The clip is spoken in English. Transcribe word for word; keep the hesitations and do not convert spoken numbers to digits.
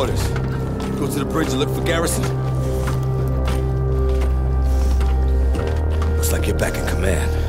orders. Go to the bridge and look for Garrison. Looks like you're back in command.